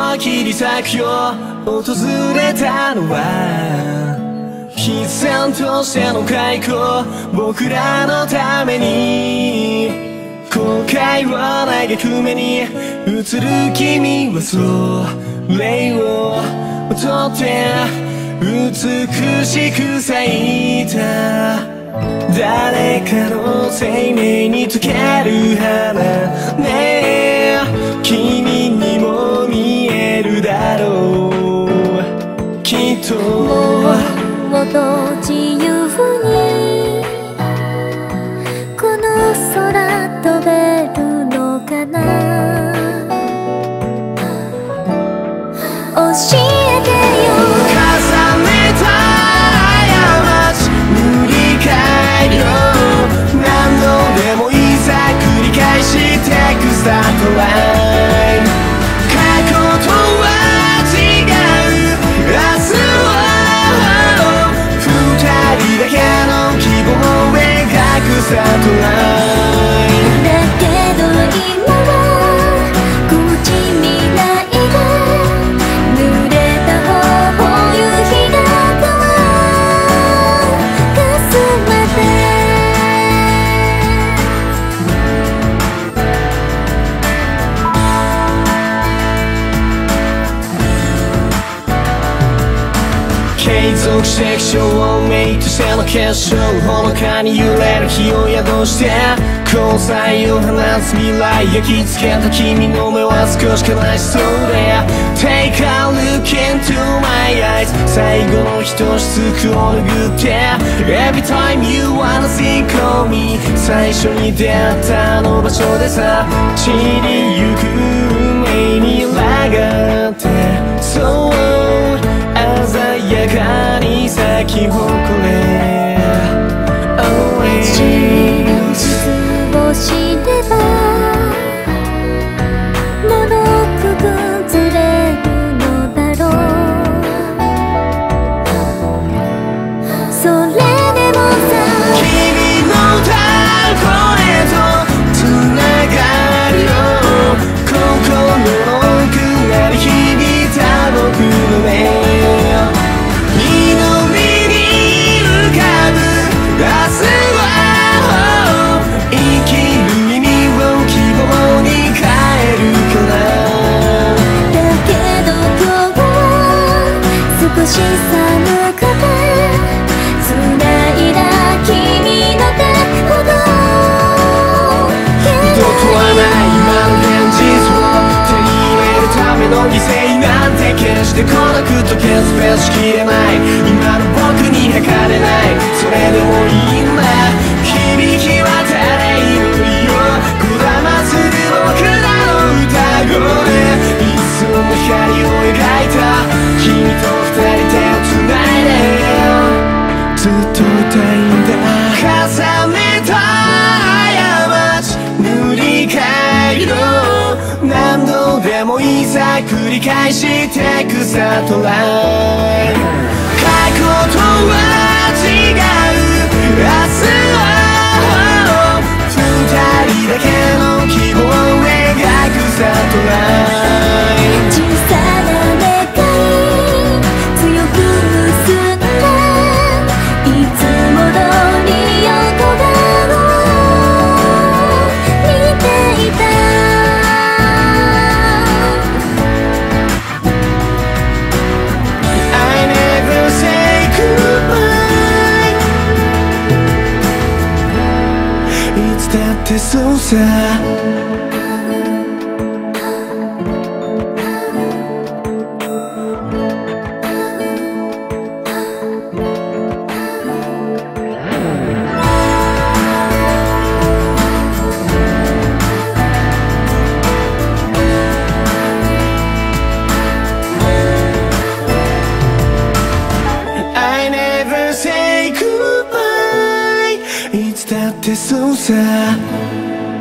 は切り裂くよ。訪れたのは必然としての開口、僕らのために後悔は嘆く目に映る君はそれを取って美しく咲いた誰かの生命に溶ける花ねえ、君にも見えるだろうきっと。 もっと自由にこの空飛べるのかな、教えてよ。 重ねた過ち塗り替えよう、何度でもいざ繰り返してくスタートライン。過去とは違う明日をだけの希望を描くスタートライン。 だけど今は口未来が濡れた頬を夕日がかすめて継続して気象をメイとしての結晶、ほのかに揺れる日を宿して交際を放つ未来、焼き付けた君の目は少し悲しそうで Take a look into my eyes、 最後のひとしつくを拭って Every time you wanna think of me、 最初に出会ったあの場所でさ散りゆく運命に抗ってそう鮮やかに咲き誇れ。 真実を知ればもろく崩れるのだろう、それでもさ君の歌声とつながるよ、心の奥に響いた僕の目、 少し寒くて繋いだ君の手ほどどとはない今の現実を手に入れるための犠牲なんて決して孤独と決別しきれない、今の僕に測れない、それでもいいんだ、響き渡れ祈りをこだまする僕らの歌声、一層の光を描いた君と二人手をつないでずっと歌いんだ、重ねた過ち塗り替えろ、何度でもいざ繰り返してくスタートライン。過去とは違う明日を二人だけの希望を描くスタートライン。 小さな願い強く結んでいつも通り横顔を見ていた、 I never say goodbye、 いつだってそうさいつだってそうさ